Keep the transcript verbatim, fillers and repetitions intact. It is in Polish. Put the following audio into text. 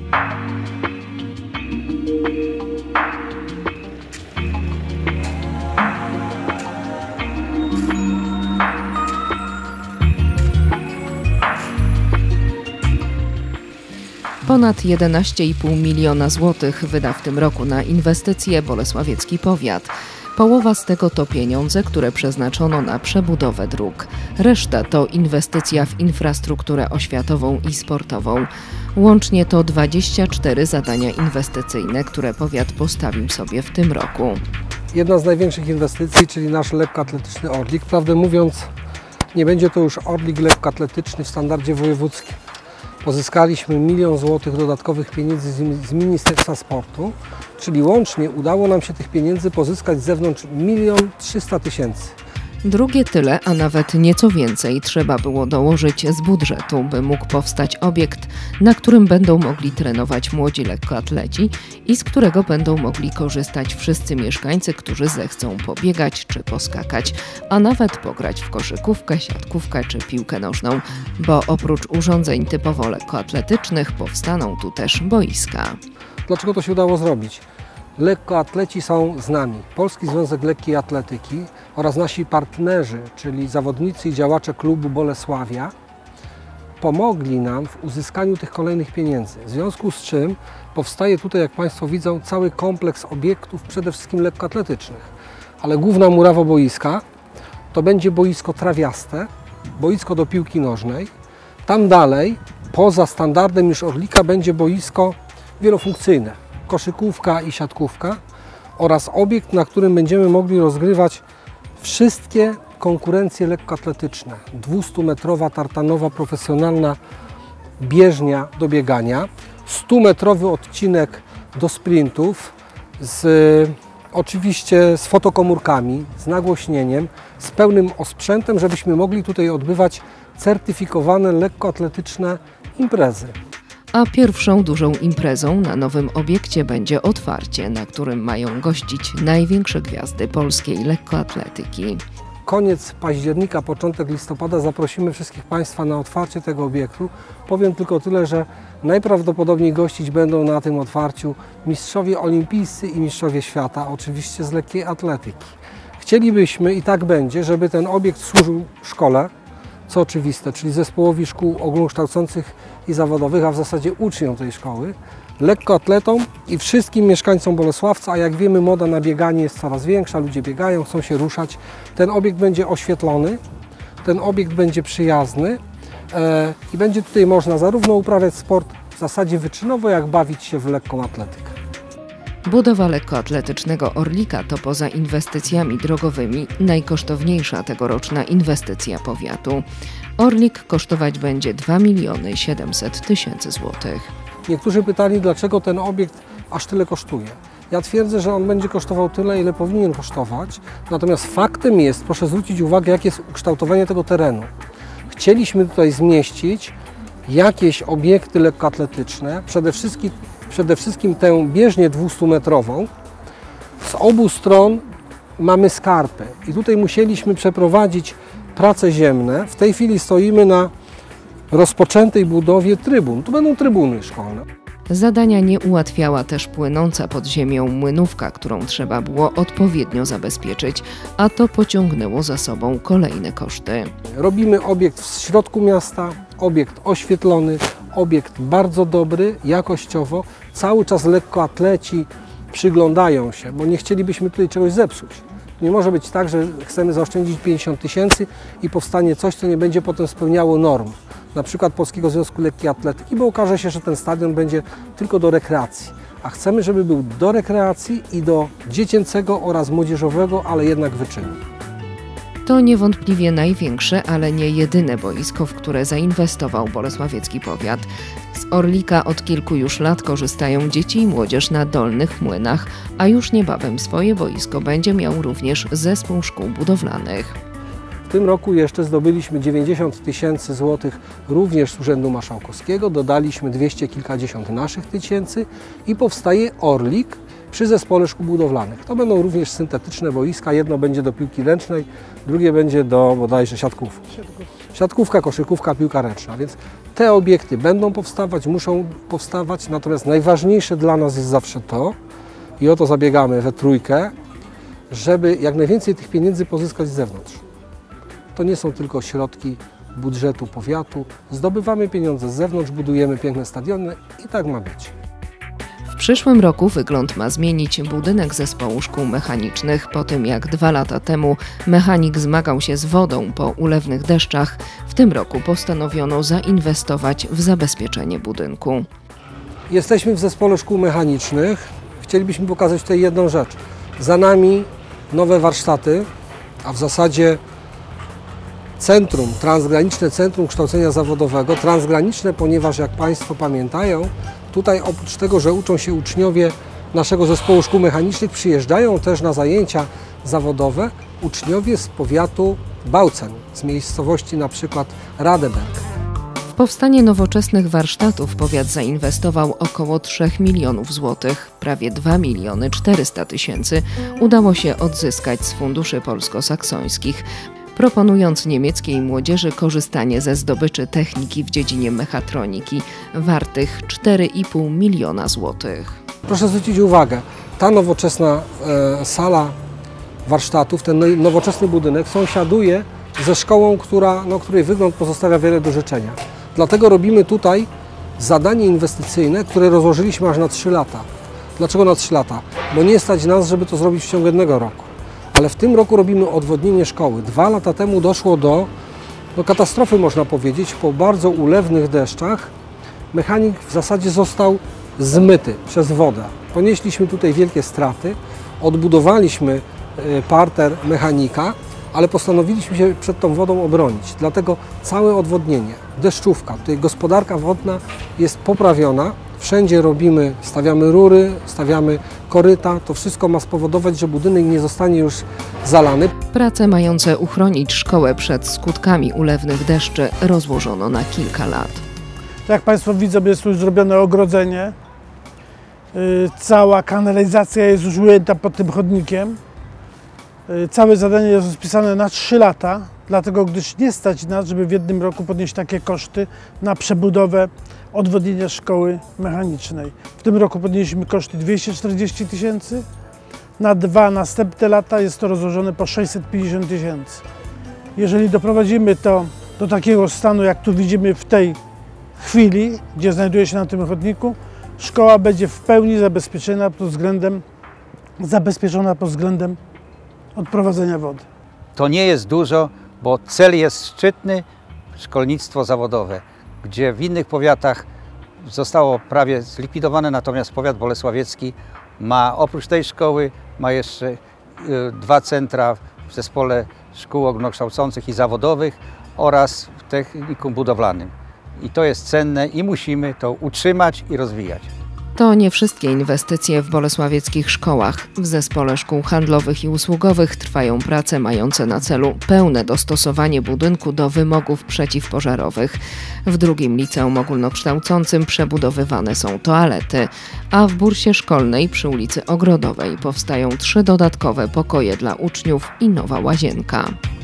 Ponad jedenaście i pół miliona złotych wyda w tym roku na inwestycje bolesławiecki powiat. Połowa z tego to pieniądze, które przeznaczono na przebudowę dróg. Reszta to inwestycja w infrastrukturę oświatową i sportową. Łącznie to dwadzieścia cztery zadania inwestycyjne, które powiat postawił sobie w tym roku. Jedna z największych inwestycji, czyli nasz lekkoatletyczny Orlik. Prawdę mówiąc, nie będzie to już Orlik lekkoatletyczny w standardzie wojewódzkim. Pozyskaliśmy milion złotych dodatkowych pieniędzy z Ministerstwa Sportu, czyli łącznie udało nam się tych pieniędzy pozyskać z zewnątrz milion trzysta tysięcy. Drugie tyle, a nawet nieco więcej trzeba było dołożyć z budżetu, by mógł powstać obiekt, na którym będą mogli trenować młodzi lekkoatleci i z którego będą mogli korzystać wszyscy mieszkańcy, którzy zechcą pobiegać czy poskakać, a nawet pograć w koszykówkę, siatkówkę czy piłkę nożną, bo oprócz urządzeń typowo lekkoatletycznych powstaną tu też boiska. Dlaczego to się udało zrobić? Lekkoatleci są z nami. Polski Związek Lekkiej Atletyki oraz nasi partnerzy, czyli zawodnicy i działacze klubu Bolesławia, pomogli nam w uzyskaniu tych kolejnych pieniędzy. W związku z czym powstaje tutaj, jak Państwo widzą, cały kompleks obiektów, przede wszystkim lekkoatletycznych. Ale główna murawa boiska to będzie boisko trawiaste, boisko do piłki nożnej. Tam dalej, poza standardem już Orlika, będzie boisko wielofunkcyjne. Koszykówka i siatkówka oraz obiekt, na którym będziemy mogli rozgrywać wszystkie konkurencje lekkoatletyczne. dwustumetrowa tartanowa profesjonalna bieżnia do biegania, stumetrowy odcinek do sprintów z oczywiście z fotokomórkami, z nagłośnieniem, z pełnym osprzętem, żebyśmy mogli tutaj odbywać certyfikowane lekkoatletyczne imprezy. A pierwszą dużą imprezą na nowym obiekcie będzie otwarcie, na którym mają gościć największe gwiazdy polskiej lekkoatletyki. Koniec października, początek listopada zaprosimy wszystkich Państwa na otwarcie tego obiektu. Powiem tylko tyle, że najprawdopodobniej gościć będą na tym otwarciu mistrzowie olimpijscy i mistrzowie świata, oczywiście z lekkiej atletyki. Chcielibyśmy, i tak będzie, żeby ten obiekt służył szkole, co oczywiste, czyli zespołowi szkół ogólnokształcących i zawodowych, a w zasadzie uczniom tej szkoły, lekkoatletom i wszystkim mieszkańcom Bolesławca, a jak wiemy, moda na bieganie jest coraz większa, ludzie biegają, chcą się ruszać. Ten obiekt będzie oświetlony, ten obiekt będzie przyjazny e, i będzie tutaj można zarówno uprawiać sport w zasadzie wyczynowo, jak bawić się w lekką atletykę. Budowa lekkoatletycznego Orlika to poza inwestycjami drogowymi najkosztowniejsza tegoroczna inwestycja powiatu. Orlik kosztować będzie dwa miliony siedemset tysięcy złotych. Niektórzy pytali, dlaczego ten obiekt aż tyle kosztuje. Ja twierdzę, że on będzie kosztował tyle, ile powinien kosztować. Natomiast faktem jest, proszę zwrócić uwagę, jakie jest ukształtowanie tego terenu. Chcieliśmy tutaj zmieścić jakieś obiekty lekkoatletyczne, przede wszystkim, przede wszystkim tę bieżnię dwustumetrową. Z obu stron mamy skarpę i tutaj musieliśmy przeprowadzić prace ziemne. W tej chwili stoimy na rozpoczętej budowie trybun. Tu będą trybuny szkolne. Zadania nie ułatwiała też płynąca pod ziemią młynówka, którą trzeba było odpowiednio zabezpieczyć, a to pociągnęło za sobą kolejne koszty. Robimy obiekt w środku miasta, obiekt oświetlony, obiekt bardzo dobry, jakościowo. Cały czas lekkoatleci przyglądają się, bo nie chcielibyśmy tutaj czegoś zepsuć. Nie może być tak, że chcemy zaoszczędzić pięćdziesiąt tysięcy i powstanie coś, co nie będzie potem spełniało norm, na przykład Polskiego Związku Lekkiej Atletyki, bo okaże się, że ten stadion będzie tylko do rekreacji. A chcemy, żeby był do rekreacji i do dziecięcego oraz młodzieżowego, ale jednak wyczynu. To niewątpliwie największe, ale nie jedyne boisko, w które zainwestował bolesławiecki powiat. Z Orlika od kilku już lat korzystają dzieci i młodzież na Dolnych Młynach, a już niebawem swoje boisko będzie miał również zespół szkół budowlanych. W tym roku jeszcze zdobyliśmy dziewięćdziesiąt tysięcy złotych również z Urzędu Marszałkowskiego, dodaliśmy dwieście kilkadziesiąt naszych tysięcy i powstaje Orlik przy zespole szkół budowlanych. To będą również syntetyczne boiska, jedno będzie do piłki ręcznej, drugie będzie do bodajże siatkówki. Siatkówka, koszykówka, piłka ręczna, więc te obiekty będą powstawać, muszą powstawać, natomiast najważniejsze dla nas jest zawsze to, i o to zabiegamy we trójkę, żeby jak najwięcej tych pieniędzy pozyskać z zewnątrz. To nie są tylko środki budżetu powiatu, zdobywamy pieniądze z zewnątrz, budujemy piękne stadiony i tak ma być. W przyszłym roku wygląd ma zmienić budynek Zespołu Szkół Mechanicznych po tym, jak dwa lata temu mechanik zmagał się z wodą po ulewnych deszczach. W tym roku postanowiono zainwestować w zabezpieczenie budynku. Jesteśmy w Zespole Szkół Mechanicznych. Chcielibyśmy pokazać tutaj jedną rzecz. Za nami nowe warsztaty, a w zasadzie centrum, transgraniczne centrum kształcenia zawodowego. Transgraniczne, ponieważ jak Państwo pamiętają, tutaj oprócz tego, że uczą się uczniowie naszego Zespołu Szkół Mechanicznych, przyjeżdżają też na zajęcia zawodowe uczniowie z powiatu Bałcen, z miejscowości na przykład Radeberg. W powstanie nowoczesnych warsztatów powiat zainwestował około trzech milionów złotych. Prawie dwa miliony czterysta tysięcy udało się odzyskać z funduszy polsko-saksońskich, proponując niemieckiej młodzieży korzystanie ze zdobyczy techniki w dziedzinie mechatroniki wartych cztery i pół miliona złotych. Proszę zwrócić uwagę, ta nowoczesna e, sala warsztatów, ten nowoczesny budynek sąsiaduje ze szkołą, która, no, której wygląd pozostawia wiele do życzenia. Dlatego robimy tutaj zadanie inwestycyjne, które rozłożyliśmy aż na trzy lata. Dlaczego na trzy lata? Bo nie stać nas, żeby to zrobić w ciągu jednego roku. Ale w tym roku robimy odwodnienie szkoły. Dwa lata temu doszło do, do katastrofy, można powiedzieć, po bardzo ulewnych deszczach. Mechanik w zasadzie został zmyty przez wodę. Ponieśliśmy tutaj wielkie straty, odbudowaliśmy parter mechanika, ale postanowiliśmy się przed tą wodą obronić. Dlatego całe odwodnienie, deszczówka, tutaj gospodarka wodna jest poprawiona. Wszędzie robimy, stawiamy rury, stawiamy koryta. To wszystko ma spowodować, że budynek nie zostanie już zalany. Prace mające uchronić szkołę przed skutkami ulewnych deszczy rozłożono na kilka lat. Jak Państwo widzą, jest tu już zrobione ogrodzenie. Cała kanalizacja jest już ujęta pod tym chodnikiem. Całe zadanie jest rozpisane na trzy lata, dlatego gdyż nie stać nas, żeby w jednym roku podnieść takie koszty na przebudowę odwodnienia szkoły mechanicznej. W tym roku podnieśliśmy koszty dwieście czterdzieści tysięcy, na dwa następne lata jest to rozłożone po sześćset pięćdziesiąt tysięcy. Jeżeli doprowadzimy to do takiego stanu, jak tu widzimy w tej chwili, gdzie znajduje się na tym chodniku, szkoła będzie w pełni zabezpieczona pod względem, zabezpieczona pod względem odprowadzenia wody. To nie jest dużo, bo cel jest szczytny, szkolnictwo zawodowe, gdzie w innych powiatach zostało prawie zlikwidowane, natomiast powiat bolesławiecki ma oprócz tej szkoły ma jeszcze y, dwa centra w zespole szkół ogólnokształcących i zawodowych oraz w technikum budowlanym. I to jest cenne i musimy to utrzymać i rozwijać. To nie wszystkie inwestycje w bolesławieckich szkołach. W Zespole Szkół Handlowych i Usługowych trwają prace mające na celu pełne dostosowanie budynku do wymogów przeciwpożarowych. W drugim liceum ogólnokształcącym przebudowywane są toalety, a w bursie szkolnej przy ulicy Ogrodowej powstają trzy dodatkowe pokoje dla uczniów i nowa łazienka.